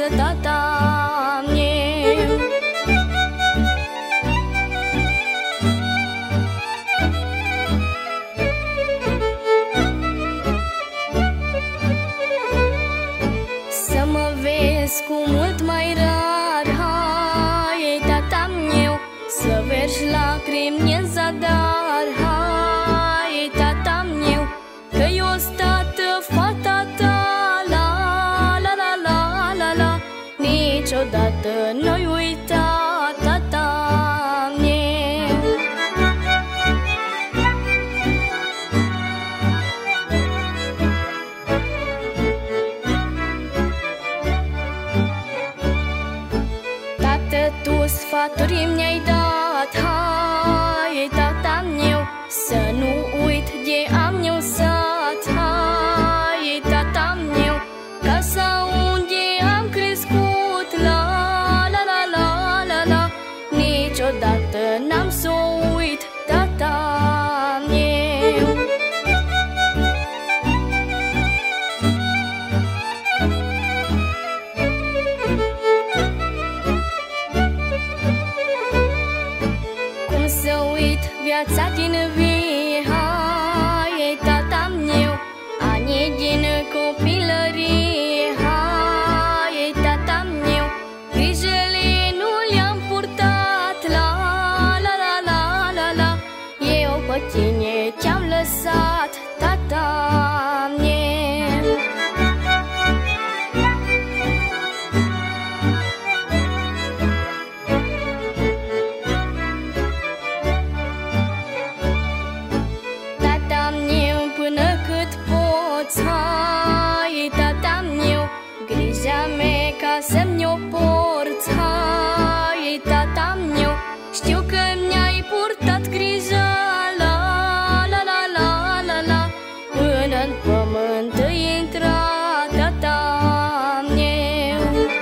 tata meu. Să mă vezi cu mult mai rar, hai, tata meu, să vergi lacrimi în zadar, hai, tata meu, că eu stat fata ta, la la la la la la, niciodată n-oi uita tata meu. Tată, tu sfaturi mi-ai dat, hai, tata meu, să nu uit de am eu sat, hai, tata meu, casa unde am crescut, la la la la la la, niciodată n-am să o uit, tata meu. Cum să uit viața din vie, hai, tata meu, anii din copilărie, hai, tata meu, grijele nu le-am purtat, la la la la la la, eu pe tine te-am lăsat, tata meu. Tata meu, până cât poți, hai, tata meu, grija mea ca să-mi o porți, hai, tata meu, știu că mi-ai purtat grija, la la la la la la, până-n pământ îi intra, tata meu.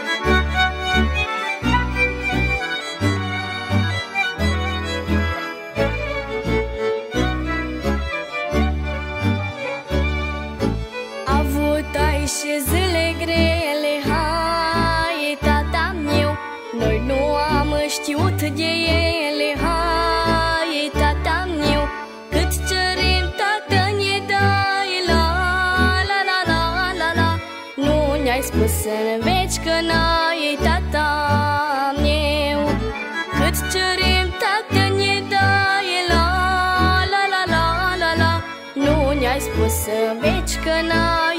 Avut ai și zile grele, hai, tata meu, noi nu am știut de ele, hai, tata meu, cât cerim, tată, ne dai, la la la la la la, nu ne-ai spus în veci că n-ai, tata meu, cât cerim, tată, ne dai, la la la la la la, nu ne-ai spus în veci că n-ai.